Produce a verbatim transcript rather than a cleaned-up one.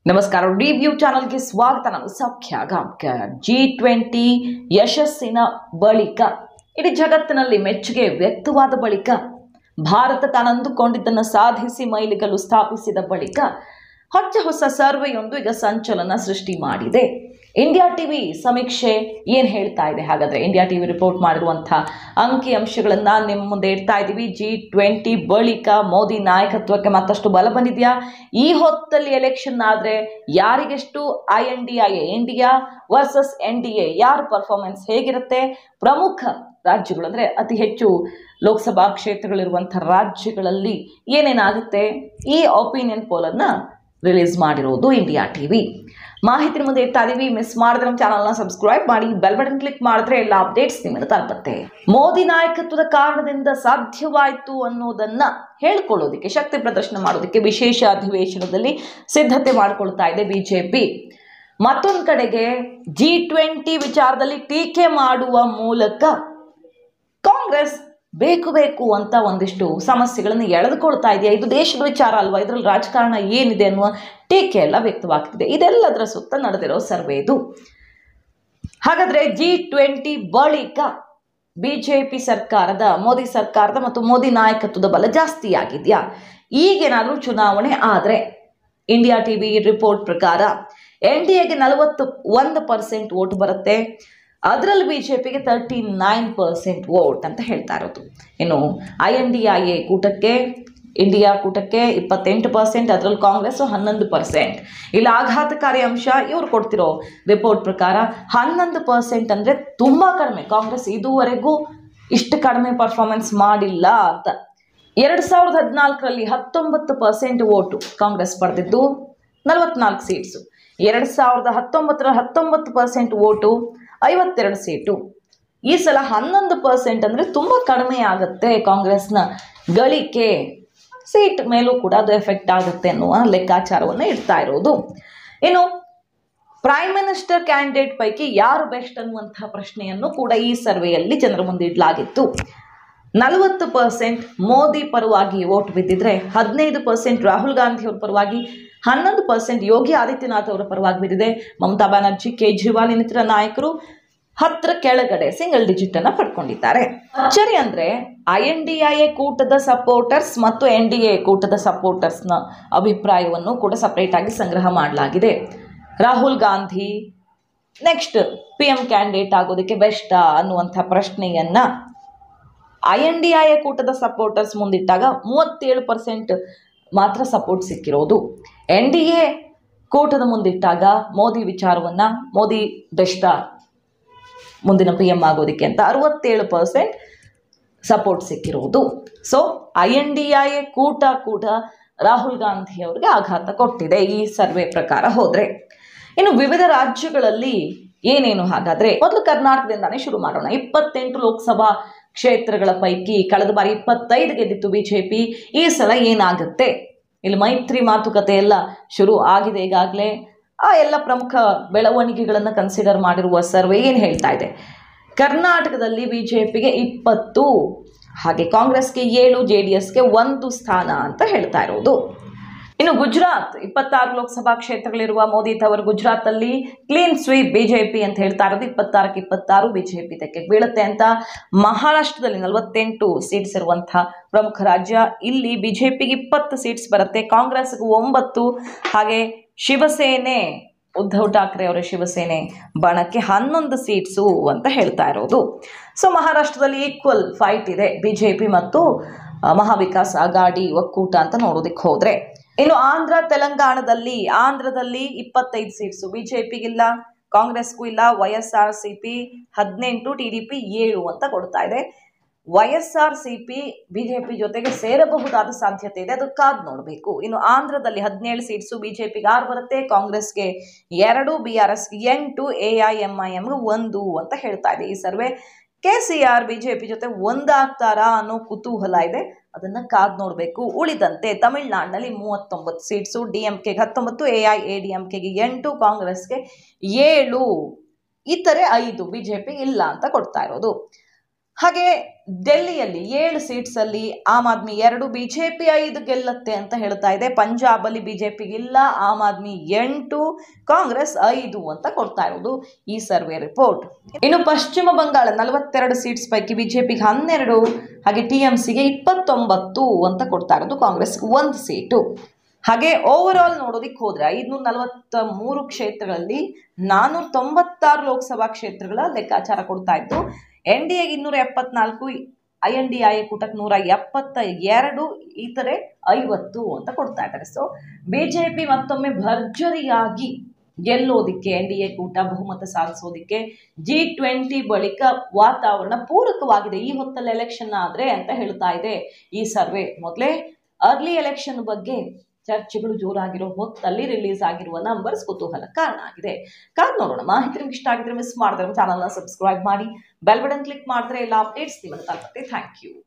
ನಮಸ್ಕಾರ. ರಿವ್ಯೂ ಚಾನಲ್ಗೆ ಸ್ವಾಗತ. ನಾನು ಸೌಖ್ಯ ಗಾಂವ್ಕರ್. ಜಿ ಟ್ವೆಂಟಿ ಯಶಸ್ಸಿನ ಬಳಿಕ ಇಡೀ ಜಗತ್ತಿನಲ್ಲಿ ಮೆಚ್ಚುಗೆ ವ್ಯಕ್ತವಾದ ಬಳಿಕ ಭಾರತ ತಾನಂದುಕೊಂಡಿದ್ದನ್ನು ಸಾಧಿಸಿ ಮೈಲಿಗಲ್ಲು ಸ್ಥಾಪಿಸಿದ ಬಳಿಕ ಹೊಚ್ಚ ಹೊಸ ಸರ್ವೆಯೊಂದು ಈಗ ಸಂಚಲನ ಸೃಷ್ಟಿ ಮಾಡಿದೆ. ಇಂಡಿಯಾ ಟಿವಿ ಸಮೀಕ್ಷೆ ಏನು ಹೇಳ್ತಾ ಇದೆ? ಹಾಗಾದರೆ ಇಂಡಿಯಾ ಟಿವಿ ರಿಪೋರ್ಟ್ ಮಾಡಿರುವಂತಹ ಅಂಕಿ ಅಂಶಗಳನ್ನು ನಿಮ್ಮ ಮುಂದೆ ಇಡ್ತಾ ಇದ್ದೀವಿ. ಜಿ ಟ್ವೆಂಟಿ ಬಳಿಕ ಮೋದಿ ನಾಯಕತ್ವಕ್ಕೆ ಮತ್ತಷ್ಟು ಬಲ ಬಂದಿದೆಯಾ? ಈ ಹೊತ್ತಲ್ಲಿ ಎಲೆಕ್ಷನ್ ಆದರೆ ಯಾರಿಗೆಷ್ಟು I N D I A India versus N D A ಯಾರ ಪರ್ಫಾರ್ಮೆನ್ಸ್ ಹೇಗಿರುತ್ತೆ? ಪ್ರಮುಖ ರಾಜ್ಯಗಳು ಅಂದರೆ ಅತಿ ಹೆಚ್ಚು ಲೋಕಸಭಾ ಕ್ಷೇತ್ರಗಳಿರುವಂಥ ರಾಜ್ಯಗಳಲ್ಲಿ ಏನೇನಾಗುತ್ತೆ? ಈ ಒಪಿನಿಯನ್ ಪೋಲನ್ನು ರಿಲೀಸ್ ಮಾಡಿರೋದು ಇಂಡಿಯಾ ಟಿವಿ. ಮಾಹಿತಿ ಮುಂದೆ ಇಡ್ತಾ ಇದೀವಿ. ಮಿಸ್ ಮಾಡಿದ್ರೆ ನಮ್ಮ ಚಾನಲ್ನ ಸಬ್ಸ್ಕ್ರೈಬ್ ಮಾಡಿ, ಬೆಲ್ ಬಟನ್ ಕ್ಲಿಕ್ ಮಾಡಿದ್ರೆ ಎಲ್ಲ ಅಪ್ಡೇಟ್ಸ್ ನಿಮಗೆ ತಲುಪುತ್ತೆ. ಮೋದಿ ನಾಯಕತ್ವದ ಕಾರಣದಿಂದ ಸಾಧ್ಯವಾಯಿತು ಅನ್ನೋದನ್ನ ಹೇಳ್ಕೊಳ್ಳೋದಕ್ಕೆ, ಶಕ್ತಿ ಪ್ರದರ್ಶನ ಮಾಡೋದಕ್ಕೆ ವಿಶೇಷ ಅಧಿವೇಶನದಲ್ಲಿ ಸಿದ್ಧತೆ ಮಾಡಿಕೊಳ್ತಾ ಇದೆ ಬಿಜೆಪಿ. ಮತ್ತೊಂದು ಕಡೆಗೆ ಜಿ ಟ್ವೆಂಟಿ ವಿಚಾರದಲ್ಲಿ ಟೀಕೆ ಮಾಡುವ ಮೂಲಕ ಕಾಂಗ್ರೆಸ್ ಬೇಕು ಬೇಕು ಅಂತ ಒಂದಿಷ್ಟು ಸಮಸ್ಯೆಗಳನ್ನು ಎಳೆದುಕೊಳ್ತಾ ಇದೆಯಾ? ಇದು ದೇಶದ ವಿಚಾರ ಅಲ್ವಾ, ಇದರಲ್ಲಿ ರಾಜಕಾರಣ ಏನಿದೆ ಅನ್ನುವ ಟೀಕೆ ಎಲ್ಲ ವ್ಯಕ್ತವಾಗ್ತಿದೆ. ಇದೆಲ್ಲದರ ಸುತ್ತ ನಡೆದಿರೋ ಸರ್ವೆ ಇದು. ಹಾಗಾದ್ರೆ ಜಿ ಟ್ವೆಂಟಿ ಬಳಿಕ ಬಿಜೆಪಿ ಸರ್ಕಾರದ, ಮೋದಿ ಸರ್ಕಾರದ ಮತ್ತು ಮೋದಿ ನಾಯಕತ್ವದ ಬಲ ಜಾಸ್ತಿ ಆಗಿದೆಯಾ? ಈಗೇನಾದರೂ ಚುನಾವಣೆ ಆದರೆ ಇಂಡಿಯಾ ಟಿವಿ ರಿಪೋರ್ಟ್ ಪ್ರಕಾರ ಎನ್ ಡಿ ಎಗೆ ನಲವತ್ತು ಒಂದು ಪರ್ಸೆಂಟ್ ವೋಟ್ ಬರುತ್ತೆ. ಅದರಲ್ಲಿ ಬಿಜೆಪಿಗೆ ತರ್ಟಿ ನೈನ್ ಪರ್ಸೆಂಟ್ ವೋಟ್ ಅಂತ ಹೇಳ್ತಾ ಇರೋದು. ಇನ್ನು I N D I A ಕೂಟಕ್ಕೆ, ಇಂಡಿಯಾ ಕೂಟಕ್ಕೆ ಇಪ್ಪತ್ತೆಂಟು ಪರ್ಸೆಂಟ್, ಅದರಲ್ಲಿ ಕಾಂಗ್ರೆಸ್ ಹನ್ನೊಂದು ಪರ್ಸೆಂಟ್. ಇಲ್ಲಿ ಆಘಾತಕಾರಿ ಅಂಶ ಇವ್ರು ಕೊಡ್ತಿರೋ ರಿಪೋರ್ಟ್ ಪ್ರಕಾರ ಹನ್ನೊಂದು ಪರ್ಸೆಂಟ್ ಅಂದರೆ ತುಂಬ ಕಡಿಮೆ. ಕಾಂಗ್ರೆಸ್ ಇದುವರೆಗೂ ಇಷ್ಟು ಕಡಿಮೆ ಪರ್ಫಾರ್ಮೆನ್ಸ್ ಮಾಡಿಲ್ಲ ಅಂತ. ಎರಡು ಸಾವಿರದ ಹದಿನಾಲ್ಕರಲ್ಲಿ ಹತ್ತೊಂಬತ್ತು ಪರ್ಸೆಂಟ್ ವೋಟು ಕಾಂಗ್ರೆಸ್ ಪಡೆದಿದ್ದು, ನಲವತ್ನಾಲ್ಕು ಸೀಟ್ಸು. ಎರಡು ಸಾವಿರದ ಹತ್ತೊಂಬತ್ತರ ಹತ್ತೊಂಬತ್ತು ಪರ್ಸೆಂಟ್ ವೋಟು, ಐವತ್ತೆರಡು ಸೀಟು. ಈ ಸಲ ಹನ್ನೊಂದು ಪರ್ಸೆಂಟ್ ಅಂದರೆ ತುಂಬ ಕಡಿಮೆ ಆಗುತ್ತೆ ಕಾಂಗ್ರೆಸ್ನ ಗಳಿಕೆ. ಸೀಟ್ ಮೇಲೂ ಕೂಡ ಅದು ಎಫೆಕ್ಟ್ ಆಗುತ್ತೆ ಅನ್ನುವ ಲೆಕ್ಕಾಚಾರವನ್ನು ಇಡ್ತಾ ಇರೋದು. ಇನ್ನು ಪ್ರೈಮ್ ಮಿನಿಸ್ಟರ್ ಕ್ಯಾಂಡಿಡೇಟ್ ಪೈಕಿ ಯಾರು ಬೆಸ್ಟ್ ಅನ್ನುವಂತಹ ಪ್ರಶ್ನೆಯನ್ನು ಕೂಡ ಈ ಸರ್ವೆಯಲ್ಲಿ ಜನರ ಮುಂದೆ ಇಡಲಾಗಿತ್ತು. ನಲವತ್ತು ಪರ್ಸೆಂಟ್ ಮೋದಿ ಪರವಾಗಿ ವೋಟ್ ಬಿದ್ದಿದ್ರೆ, ಹದಿನೈದು ಪರ್ಸೆಂಟ್ ರಾಹುಲ್ ಗಾಂಧಿ ಅವರ ಪರವಾಗಿ, ಹನ್ನೊಂದು ಪರ್ಸೆಂಟ್ ಯೋಗಿ ಆದಿತ್ಯನಾಥ್ ಅವರ ಪರವಾಗಿ ಬಿದ್ದಿದೆ. ಮಮತಾ ಬ್ಯಾನರ್ಜಿ, ಕೇಜ್ರಿವಾಲ್ ಇನ್ನಿತರ ನಾಯಕರು ಹತ್ತರ ಕೆಳಗಡೆ ಸಿಂಗಲ್ ಡಿಜಿಟ್ ಅನ್ನ ಪಡ್ಕೊಂಡಿದ್ದಾರೆ. ಅಚ್ಚರಿ ಅಂದ್ರೆ I N D I A ಕೂಟದ ಸಪೋರ್ಟರ್ಸ್ ಮತ್ತು ಎನ್ ಡಿ ಎ ಕೂಟದ ಸಪೋರ್ಟರ್ಸ್ನ ಅಭಿಪ್ರಾಯವನ್ನು ಕೂಡ ಸಪರೇಟ್ ಆಗಿ ಸಂಗ್ರಹ ಮಾಡಲಾಗಿದೆ. Rahul Gandhi next P M candidate ಆಗೋದಕ್ಕೆ ಬೆಸ್ಟಾ ಅನ್ನುವಂಥ ಪ್ರಶ್ನೆಯನ್ನ I N D I A ಕೂಟದ ಸಪೋರ್ಟರ್ಸ್ ಮುಂದಿಟ್ಟಾಗ ಮೂವತ್ತೇಳು ಪರ್ಸೆಂಟ್ ಮಾತ್ರ ಸಪೋರ್ಟ್ ಸಿಕ್ಕಿರೋದು. ಎನ್ ಡಿ ಎ ಕೂಟದ ಮುಂದಿಟ್ಟಾಗ ಮೋದಿ ವಿಚಾರವನ್ನ, ಮೋದಿ ಬೆಸ್ಟಾ ಮುಂದಿನ ಪಿ ಎಂ ಆಗೋದಕ್ಕೆ ಅಂತ ಅರವತ್ತೇಳು ಪರ್ಸೆಂಟ್ ಸಪೋರ್ಟ್ ಸಿಕ್ಕಿರೋದು. So I N D I A ಕೂಟ ಕೂಡ ರಾಹುಲ್ ಗಾಂಧಿ ಅವರಿಗೆ ಆಘಾತ ಕೊಟ್ಟಿದೆ ಈ ಸರ್ವೆ ಪ್ರಕಾರ ಹೋದ್ರೆ. ಇನ್ನು ವಿವಿಧ ರಾಜ್ಯಗಳಲ್ಲಿ ಏನೇನು? ಹಾಗಾದ್ರೆ ಮೊದಲು ಕರ್ನಾಟಕದಿಂದಾನೇ ಶುರು ಮಾಡೋಣ. ಇಪ್ಪತ್ತೆಂಟು ಲೋಕಸಭಾ ಕ್ಷೇತ್ರಗಳ ಪೈಕಿ ಕಳೆದ ಬಾರಿ ಇಪ್ಪತ್ತೈದು ಗೆದ್ದಿತ್ತು ಬಿಜೆಪಿ. ಈ ಸಲ ಏನಾಗುತ್ತೆ? ಇಲ್ಲಿ ಮೈತ್ರಿ ಮಾತುಕತೆ ಎಲ್ಲ ಶುರು ಆಗಿದೆ ಈಗಾಗಲೇ. ಆ ಎಲ್ಲ ಪ್ರಮುಖ ಬೆಳವಣಿಗೆಗಳನ್ನು ಕನ್ಸಿಡರ್ ಮಾಡಿರುವ ಸರ್ವೆ ಏನು ಹೇಳ್ತಾ ಇದೆ? ಕರ್ನಾಟಕದಲ್ಲಿ ಬಿಜೆಪಿಗೆ ಇಪ್ಪತ್ತು, ಹಾಗೆ ಕಾಂಗ್ರೆಸ್ಗೆ ಏಳು, ಜೆ ಡಿ ಎಸ್ಗೆ ಒಂದು ಸ್ಥಾನ ಅಂತ ಹೇಳ್ತಾ ಇರೋದು. ಇನ್ನು ಗುಜರಾತ್, ಇಪ್ಪತ್ತಾರು ಲೋಕಸಭಾ ಕ್ಷೇತ್ರಗಳಿರುವ ಮೋದಿ ತವರು ಗುಜರಾತ್ ಅಲ್ಲಿ ಕ್ಲೀನ್ ಸ್ವೀಪ್ ಬಿಜೆಪಿ ಅಂತ ಹೇಳ್ತಾ ಇರೋದು. ಇಪ್ಪತ್ತಾರಕ್ಕೆ ಇಪ್ಪತ್ತಾರು ಬಿಜೆಪಿ ತೆಕ್ಕೆ ಬೀಳುತ್ತೆ ಅಂತ. ಮಹಾರಾಷ್ಟ್ರದಲ್ಲಿ ನಲವತ್ತೆಂಟು ಸೀಟ್ಸ್ ಇರುವಂತಹ ಪ್ರಮುಖ ರಾಜ್ಯ, ಇಲ್ಲಿ ಬಿಜೆಪಿಗೆ ಇಪ್ಪತ್ತು ಸೀಟ್ಸ್ ಬರುತ್ತೆ, ಕಾಂಗ್ರೆಸ್ಗೆ ಒಂಬತ್ತು, ಹಾಗೆ ಶಿವಸೇನೆ, ಉದ್ಧವ್ ಠಾಕ್ರೆ ಅವರ ಶಿವಸೇನೆ ಬಣಕ್ಕೆ ಹನ್ನೊಂದು ಸೀಟ್ಸು ಅಂತ ಹೇಳ್ತಾ ಇರೋದು. ಸೊ ಮಹಾರಾಷ್ಟ್ರದಲ್ಲಿ ಈಕ್ವಲ್ ಫೈಟ್ ಇದೆ ಬಿಜೆಪಿ ಮತ್ತು ಮಹಾವಿಕಾಸ್ ಅಘಾಡಿ ಒಕ್ಕೂಟ ಅಂತ ನೋಡೋದಕ್ಕೆ ಹೋದ್ರೆ. ಇನ್ನು ಆಂಧ್ರ ತೆಲಂಗಾಣದಲ್ಲಿ, ಆಂಧ್ರದಲ್ಲಿ ಇಪ್ಪತ್ತೈದು ಸೀಟ್ಸು ಬಿಜೆಪಿಗಿಲ್ಲ, ಕಾಂಗ್ರೆಸ್ಗೂ ಇಲ್ಲ. Y S R C P ಹದಿನೆಂಟು, ಟಿ ಡಿ ಪಿ ಏಳು ಅಂತ ಕೊಡ್ತಾ ಇದೆ. Y S R C P BJP ಜೊತೆಗೆ ಸೇರಬಹುದಾದ ಸಾಧ್ಯತೆ ಇದೆ, ಅದು ಕಾದ್ ನೋಡಬೇಕು. ಇನ್ನು ಆಂಧ್ರದಲ್ಲಿ ಹದಿನೇಳು ಸೀಟ್ಸು, ಬಿಜೆಪಿಗೆ ಆರು ಬರುತ್ತೆ, ಕಾಂಗ್ರೆಸ್ಗೆ ಎರಡು, ಬಿ ಆರ್ ಎಸ್ಗೆ ಎಂಟು, ಎ ಐ ಎಂ ಐ ಎಂಗೆ ಒಂದು ಅಂತ ಹೇಳ್ತಾ ಇದೆ ಈ survey. K C R BJP ಜೊತೆ ಒಂದಾಗ್ತಾರಾ ಅನ್ನೋ ಕುತೂಹಲ ಇದೆ, ಅದನ್ನ ಕಾದ್ ನೋಡಬೇಕು. ಉಳಿದಂತೆ ತಮಿಳುನಾಡಿನಲ್ಲಿ ಮೂವತ್ತೊಂಬತ್ತು ಸೀಟ್ಸು, ಡಿ ಎಂ ಕೆಗೆ ಹತ್ತೊಂಬತ್ತು, A I A D M ಕೆಗೆ ಎಂಟು, ಕಾಂಗ್ರೆಸ್ಗೆ ಏಳು, ಇತರೆ ಐದು, ಬಿಜೆಪಿ ಇಲ್ಲ ಅಂತ ಕೊಡ್ತಾ ಇರೋದು. ಹಾಗೆ ಡೆಲ್ಲಿಯಲ್ಲಿ ಏಳು ಸೀಟ್ಸ್ ಅಲ್ಲಿ ಆಮ್ ಆದ್ಮಿ ಎರಡು, ಬಿಜೆಪಿ ಐದು ಗೆಲ್ಲುತ್ತೆ ಅಂತ ಹೇಳ್ತಾ ಇದೆ. ಪಂಜಾಬ್ ಅಲ್ಲಿ ಬಿಜೆಪಿ ಇಲ್ಲ, ಆಮ್ ಆದ್ಮಿ ಎಂಟು, ಕಾಂಗ್ರೆಸ್ ಐದು ಅಂತ ಕೊಡ್ತಾ ಇರೋದು ಈ ಸರ್ವೆ ರಿಪೋರ್ಟ್. ಇನ್ನು ಪಶ್ಚಿಮ ಬಂಗಾಳ ನಲವತ್ತೆರಡು ಸೀಟ್ಸ್ ಪೈಕಿ ಬಿಜೆಪಿಗೆ ಹನ್ನೆರಡು, ಹಾಗೆ ಟಿ ಎಂ ಸಿಗೆ ಇಪ್ಪತ್ತೊಂಬತ್ತು ಅಂತ ಕೊಡ್ತಾ ಇರೋದು, ಕಾಂಗ್ರೆಸ್ ಒಂದು ಸೀಟು. ಹಾಗೆ ಓವರ್ ಆಲ್ ನೋಡೋದಿಕ್ಕೆ ಹೋದ್ರೆ ಐದುನೂರ ನಲವತ್ತ ಮೂರು ಕ್ಷೇತ್ರಗಳಲ್ಲಿ ನಾನೂರ ತೊಂಬತ್ತಾರು ಲೋಕಸಭಾ ಕ್ಷೇತ್ರಗಳ ಲೆಕ್ಕಾಚಾರ ಕೊಡ್ತಾ ಇತ್ತು. ಎನ್ ಡಿ ಎಗೆ ಇನ್ನೂರ ಎಪ್ಪತ್ನಾಲ್ಕು, ಐ ಎನ್ ಡಿ ಐ ಕೂಟಕ್ಕೆ ನೂರ ಎಪ್ಪತ್ತ ಎರಡು, ಇತರೆ ಐವತ್ತು ಅಂತ ಕೊಡ್ತಾ ಇದ್ದಾರೆ. ಸೊ ಬಿಜೆಪಿ ಮತ್ತೊಮ್ಮೆ ಭರ್ಜರಿಯಾಗಿ ಗೆಲ್ಲೋದಿಕ್ಕೆ, ಎನ್ ಡಿ ಎ ಕೂಟ ಬಹುಮತ ಸಾಧಿಸೋದಿಕ್ಕೆ ಜಿ ಟ್ವೆಂಟಿ ಬಳಿಕ ವಾತಾವರಣ ಪೂರಕವಾಗಿದೆ ಈ ಹೊತ್ತಲ್ಲಿ ಎಲೆಕ್ಷನ್ ಆದ್ರೆ ಅಂತ ಹೇಳ್ತಾ ಇದೆ ಈ ಸರ್ವೆ. ಮೊದಲೇ ಅರ್ಲಿ ಎಲೆಕ್ಷನ್ ಬಗ್ಗೆ ಚರ್ಚೆಗಳು ಜೋರಾಗಿರೋ ಹೊತ್ತಲ್ಲಿ ರಿಲೀಸ್ ಆಗಿರುವ ನಂಬರ್ಸ್ ಕುತೂಹಲ ಕಾರಣ ಆಗಿದೆ. ಕಾದ್ ನೋಡೋಣ. ಮಾಹಿತಿ ನಿಮ್ಗೆ ಇಷ್ಟ ಆಗಿದ್ರೆ ಮಿಸ್ ಮಾಡಿದ್ರೆ ಚಾನಲ್ನ ಸಬ್ಸ್ಕ್ರೈಬ್ ಮಾಡಿ, ಬೆಲ್ ಬಟನ್ ಕ್ಲಿಕ್ ಮಾಡಿದ್ರೆ ಎಲ್ಲ ಅಪ್ಡೇಟ್ಸ್ ನಿಮ್ಮನ್ನು ತಲುಪುತ್ತೆ. Thank you.